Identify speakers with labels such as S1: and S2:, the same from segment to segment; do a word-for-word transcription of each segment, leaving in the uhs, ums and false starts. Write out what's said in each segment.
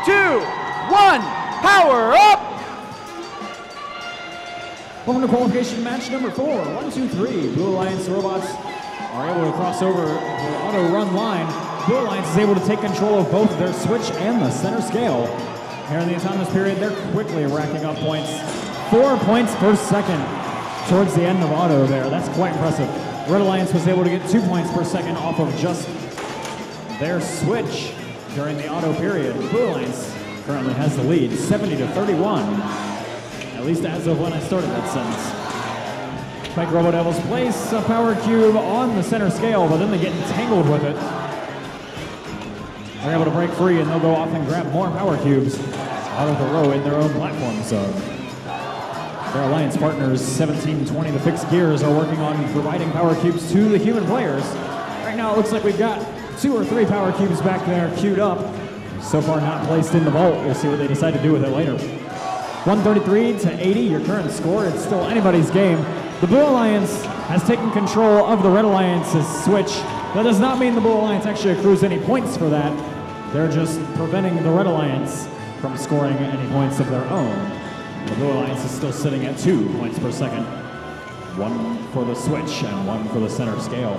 S1: two, one, power up!
S2: Welcome to qualification match number four. One, two, three. Blue Alliance robots are able to cross over the auto run line. Blue Alliance is able to take control of both their switch and the center scale. Here in the autonomous period, they're quickly racking up points. Four points per second towards the end of auto there. That's quite impressive. Red Alliance was able to get two points per second off of just their switch during the auto period. Blue Alliance currently has the lead, seventy to thirty-one. At least as of when I started that sentence. Spike Robo Devils place a power cube on the center scale, but then they get entangled with it. They're able to break free and they'll go off and grab more power cubes out of the row in their own platform zone. Their alliance partners, seventeen twenty, the Fixed Gears, are working on providing power cubes to the human players. Right now it looks like we've got two or three power cubes back there queued up. So far not placed in the vault. We'll see what they decide to do with it later. one thirty-three to eighty, your current score. It's still anybody's game. The Blue Alliance has taken control of the Red Alliance's switch. That does not mean the Blue Alliance actually accrues any points for that. They're just preventing the Red Alliance from scoring any points of their own. The Blue Alliance is still sitting at two points per second. One for the switch and one for the center scale.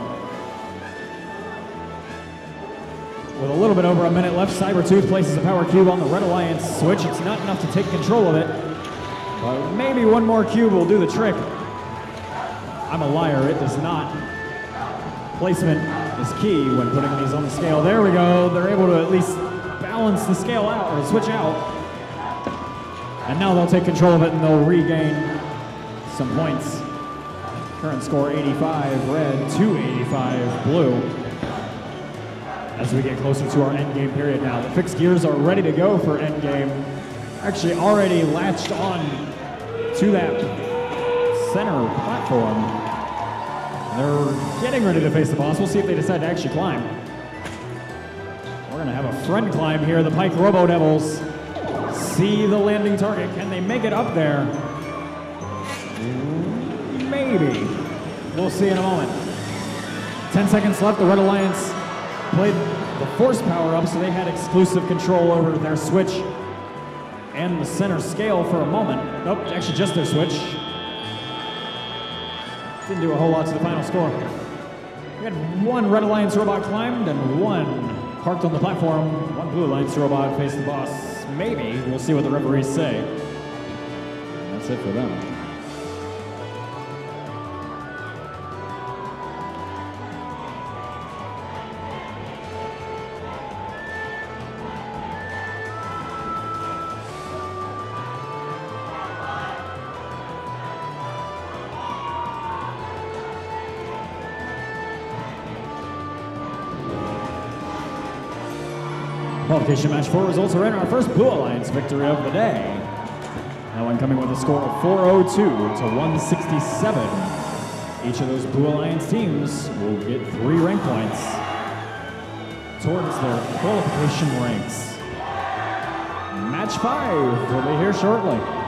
S2: With a little bit over a minute left, Cybertooth places a power cube on the Red Alliance switch. It's not enough to take control of it, but maybe one more cube will do the trick. I'm a liar, it does not. Placement is key when putting these on the scale. There we go, they're able to at least balance the scale out, or switch out. And now they'll take control of it and they'll regain some points. Current score eighty-five red, two eighty-five blue. As we get closer to our endgame period now. The Fixed Gears are ready to go for endgame. Actually already latched on to that center platform. They're getting ready to face the boss. We'll see if they decide to actually climb. We're gonna have a friend climb here. The Pike Robo Devils see the landing target. Can they make it up there? Maybe. We'll see in a moment. ten seconds left. The Red Alliance played the force power up, so they had exclusive control over their switch and the center scale for a moment. Nope, actually just their switch. Didn't do a whole lot to the final score. We had one Red Alliance robot climbed and one parked on the platform. One Blue Alliance robot faced the boss. Maybe. We'll see what the referees say. And that's it for them. Qualification match four results are in. Our first Blue Alliance victory of the day. That one coming with a score of four oh two to one sixty-seven. Each of those Blue Alliance teams will get three rank points towards their qualification ranks. Match five will be here shortly.